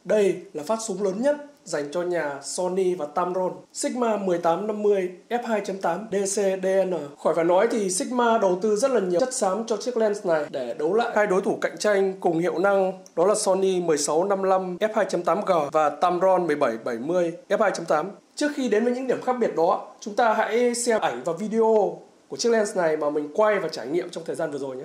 Đây là phát súng lớn nhất dành cho nhà Sony và Tamron. Sigma 1850 f2.8 DC/DN. Khỏi phải nói thì Sigma đầu tư rất là nhiều chất xám cho chiếc lens này để đấu lại hai đối thủ cạnh tranh cùng hiệu năng, đó là Sony 1655 f2.8G và Tamron 1770 f2.8. Trước khi đến với những điểm khác biệt đó, chúng ta hãy xem ảnh và video của chiếc lens này mà mình quay và trải nghiệm trong thời gian vừa rồi nhé.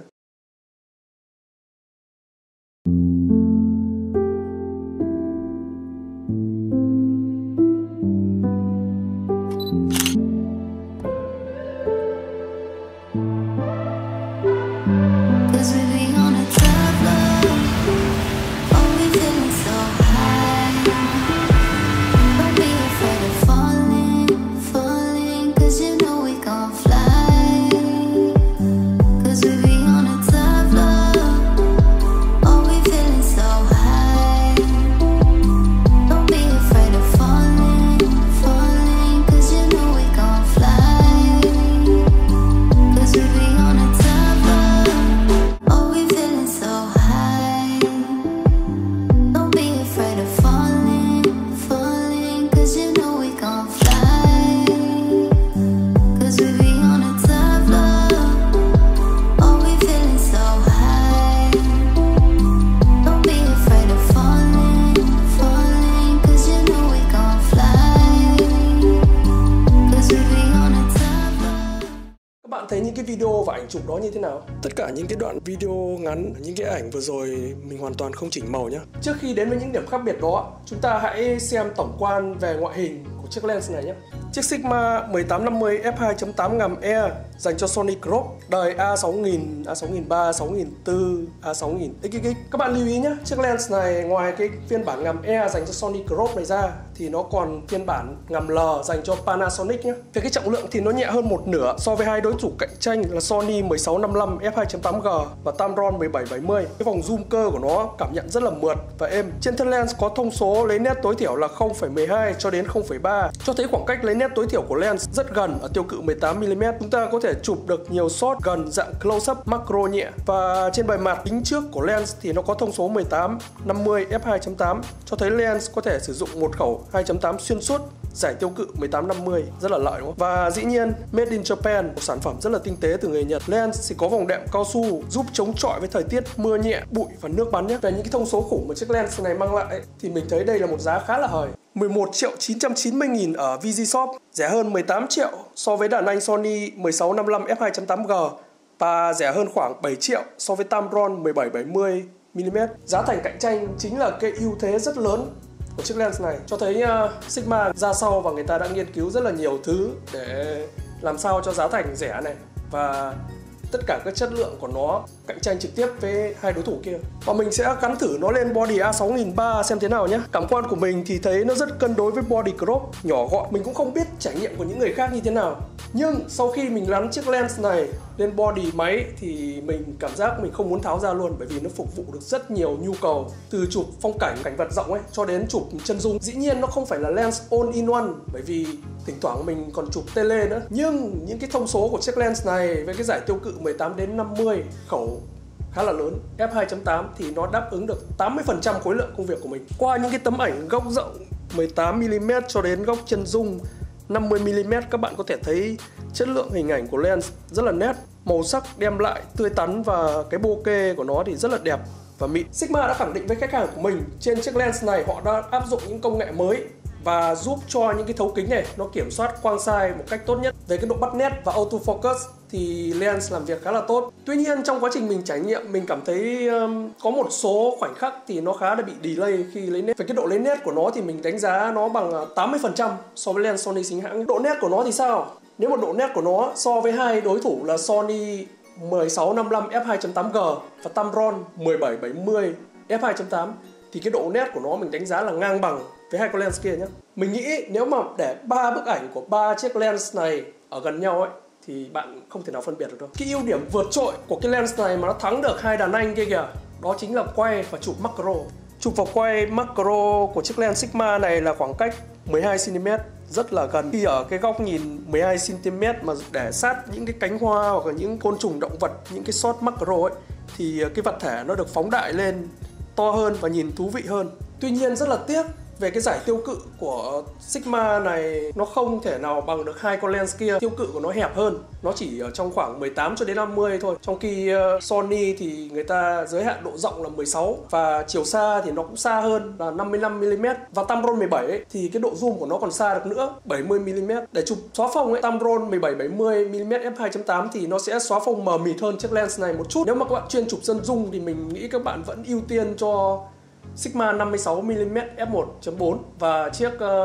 Thấy những cái video và ảnh chụp đó như thế nào? Tất cả những cái đoạn video ngắn, những cái ảnh vừa rồi mình hoàn toàn không chỉnh màu nhé. Trước khi đến với những điểm khác biệt đó, chúng ta hãy xem tổng quan về ngoại hình của chiếc lens này nhé. Chiếc Sigma 1850 f2.8 ngàm E dành cho Sony Crop đời A6000, A6003, A6004, A6000 XXX. Các bạn lưu ý nhé, chiếc lens này ngoài cái phiên bản ngàm E dành cho Sony Crop này ra thì nó còn phiên bản ngàm L dành cho Panasonic nhé. Về cái trọng lượng thì nó nhẹ hơn một nửa so với hai đối thủ cạnh tranh là Sony 1655 f2.8G và Tamron 1770. Cái vòng zoom cơ của nó cảm nhận rất là mượt và êm. Trên thân lens có thông số lấy nét tối thiểu là 0,12 cho đến 0,3, cho thấy khoảng cách lấy nét tối thiểu của lens rất gần ở tiêu cự 18mm. Chúng ta có thể chụp được nhiều shot gần dạng close-up macro nhẹ. Và trên bề mặt kính trước của lens thì nó có thông số 1850 f2.8, cho thấy lens có thể sử dụng một khẩu 2.8 xuyên suốt giải tiêu cự 1850, rất là lợi đúng không? Và dĩ nhiên Made in Japan, một sản phẩm rất là tinh tế từ người Nhật. Lens thì có vòng đệm cao su giúp chống chọi với thời tiết mưa nhẹ, bụi và nước bắn nhé. Về những cái thông số khủng mà chiếc lens này mang lại thì mình thấy đây là một giá khá là hời. 11.990.000 ở VG Shop, rẻ hơn 18 triệu so với đàn anh Sony 1655 f2.8G và rẻ hơn khoảng 7 triệu so với Tamron 1770mm. Giá thành cạnh tranh chính là cái ưu thế rất lớn của chiếc lens này, cho thấy Sigma ra sau và người ta đã nghiên cứu rất là nhiều thứ để làm sao cho giá thành rẻ này và tất cả các chất lượng của nó cạnh tranh trực tiếp với hai đối thủ kia. Và mình sẽ gắn thử nó lên body A6003 xem thế nào nhé. Cảm quan của mình thì thấy nó rất cân đối với body crop, nhỏ gọn. Mình cũng không biết trải nghiệm của những người khác như thế nào, nhưng sau khi mình gắn chiếc lens này lên body máy thì mình cảm giác mình không muốn tháo ra luôn, bởi vì nó phục vụ được rất nhiều nhu cầu, từ chụp phong cảnh, cảnh vật rộng ấy cho đến chụp chân dung. Dĩ nhiên nó không phải là lens all in one, bởi vì thỉnh thoảng mình còn chụp tele nữa, nhưng những cái thông số của chiếc lens này với cái giải tiêu cự 18 đến 50, khẩu khá là lớn f2.8 thì nó đáp ứng được 80% khối lượng công việc của mình. Qua những cái tấm ảnh góc rộng 18mm cho đến góc chân dung 50mm, các bạn có thể thấy chất lượng hình ảnh của lens rất là nét, màu sắc đem lại tươi tắn và cái bokeh của nó thì rất là đẹp và mịn. Sigma đã khẳng định với khách hàng của mình trên chiếc lens này họ đã áp dụng những công nghệ mới và giúp cho những cái thấu kính này nó kiểm soát quang sai một cách tốt nhất. Về cái độ bắt nét và autofocus thì lens làm việc khá là tốt. Tuy nhiên trong quá trình mình trải nghiệm mình cảm thấy có một số khoảnh khắc thì nó khá là bị delay khi lấy nét. Về cái độ lấy nét của nó thì mình đánh giá nó bằng 80% so với lens Sony chính hãng. Độ nét của nó thì sao? Nếu mà độ nét của nó so với hai đối thủ là Sony 1655 f2.8G và Tamron 1770 f2.8 thì cái độ nét của nó mình đánh giá là ngang bằng với hai con lens kia nhé. Mình nghĩ nếu mà để 3 bức ảnh của 3 chiếc lens này ở gần nhau ấy thì bạn không thể nào phân biệt được đâu. Cái ưu điểm vượt trội của cái lens này mà nó thắng được hai đàn anh kia kìa, đó chính là quay và chụp macro. Chụp vào quay macro của chiếc lens Sigma này là khoảng cách 12cm, rất là gần. Khi ở cái góc nhìn 12cm mà để sát những cái cánh hoa hoặc là những côn trùng động vật, những cái shot macro ấy, thì cái vật thể nó được phóng đại lên to hơn và nhìn thú vị hơn. Tuy nhiên rất là tiếc về cái giải tiêu cự của Sigma này nó không thể nào bằng được hai con lens kia. Tiêu cự của nó hẹp hơn, nó chỉ ở trong khoảng 18 cho đến 50 thôi. Trong khi Sony thì người ta giới hạn độ rộng là 16 và chiều xa thì nó cũng xa hơn là 55mm. Và Tamron 17 ấy, thì cái độ zoom của nó còn xa được nữa, 70mm. Để chụp xóa phông ấy, Tamron 17-70mm f2.8 thì nó sẽ xóa phông mờ mịt hơn chiếc lens này một chút. Nếu mà các bạn chuyên chụp dân dung thì mình nghĩ các bạn vẫn ưu tiên cho Sigma 56mm f1.4 và chiếc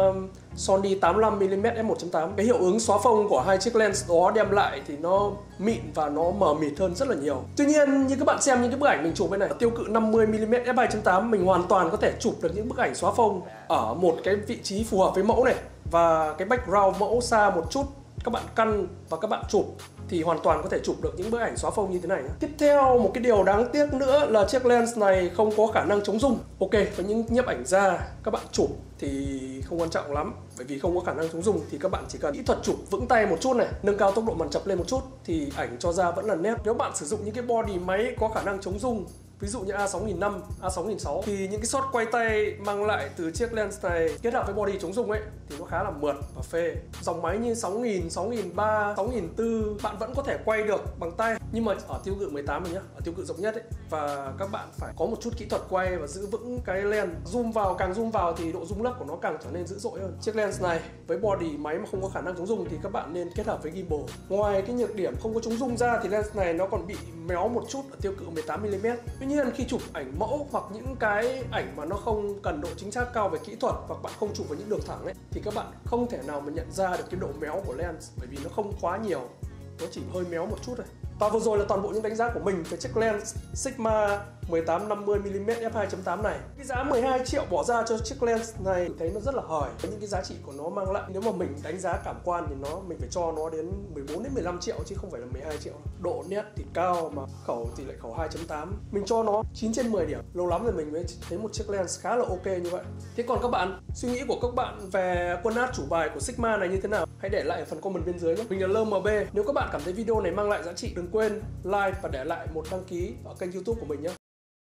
Sony 85mm f1.8. Cái hiệu ứng xóa phông của hai chiếc lens đó đem lại thì nó mịn và nó mờ mịt hơn rất là nhiều. Tuy nhiên như các bạn xem những cái bức ảnh mình chụp bên này, tiêu cự 50mm f2.8 mình hoàn toàn có thể chụp được những bức ảnh xóa phông ở một cái vị trí phù hợp với mẫu này, và cái background mẫu xa một chút các bạn căn và các bạn chụp thì hoàn toàn có thể chụp được những bức ảnh xóa phông như thế này. Tiếp theo, một cái điều đáng tiếc nữa là chiếc lens này không có khả năng chống rung. Ok, với những nhiếp ảnh gia các bạn chụp thì không quan trọng lắm, bởi vì không có khả năng chống rung thì các bạn chỉ cần kỹ thuật chụp vững tay một chút này, nâng cao tốc độ màn chập lên một chút thì ảnh cho ra vẫn là nét. Nếu bạn sử dụng những cái body máy có khả năng chống rung, ví dụ như A6005, A6006 thì những cái shot quay tay mang lại từ chiếc lens này kết hợp với body chống rung ấy thì nó khá là mượt và phê. Dòng máy như 6000, 6003, 6004 bạn vẫn có thể quay được bằng tay, nhưng mà ở tiêu cự 18 này nhá, ở tiêu cự rộng nhất ấy, và các bạn phải có một chút kỹ thuật quay và giữ vững cái lens. Zoom vào, càng zoom vào thì độ rung lắc của nó càng trở nên dữ dội hơn. Chiếc lens này với body máy mà không có khả năng chống rung thì các bạn nên kết hợp với gimbal. Ngoài cái nhược điểm không có chống rung ra thì lens này nó còn bị méo một chút ở tiêu cự 18mm. Tuy nhiên khi chụp ảnh mẫu hoặc những cái ảnh mà nó không cần độ chính xác cao về kỹ thuật, hoặc bạn không chụp vào những đường thẳng ấy, thì các bạn không thể nào mà nhận ra được cái độ méo của lens, bởi vì nó không quá nhiều, nó chỉ hơi méo một chút thôi. Và vừa rồi là toàn bộ những đánh giá của mình về chiếc lens Sigma 18-50mm f2.8 này. Cái giá 12 triệu bỏ ra cho chiếc lens này mình thấy nó rất là hời với những cái giá trị của nó mang lại. Nếu mà mình đánh giá cảm quan thì mình phải cho nó đến 14 đến 15 triệu chứ không phải là 12 triệu. Độ nét thì cao mà khẩu thì lại khẩu 2.8. Mình cho nó 9 trên 10 điểm. Lâu lắm rồi mình mới thấy một chiếc lens khá là ok như vậy. Thế còn các bạn, suy nghĩ của các bạn về quân át chủ bài của Sigma này như thế nào? Hãy để lại ở phần comment bên dưới nhé. Mình là LMB. Nếu các bạn cảm thấy video này mang lại giá trị, đừng quên like và để lại một đăng ký ở kênh YouTube của mình nhé.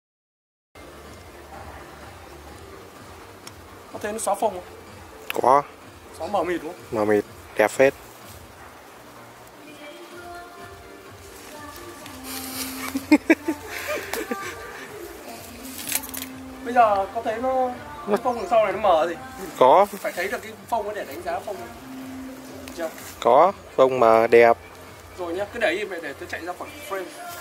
Có thấy nó xóa phông không? Có. Xóa mờ mịt đúng không? Mờ mịt, đẹp phết. Bây giờ có thấy nó phông đằng sau này nó mờ gì? Có. Phải thấy được cái phông ấy để đánh giá phông. Chưa? Có, phông mờ đẹp. Rồi nhá, cứ để im để tôi chạy ra khỏi frame.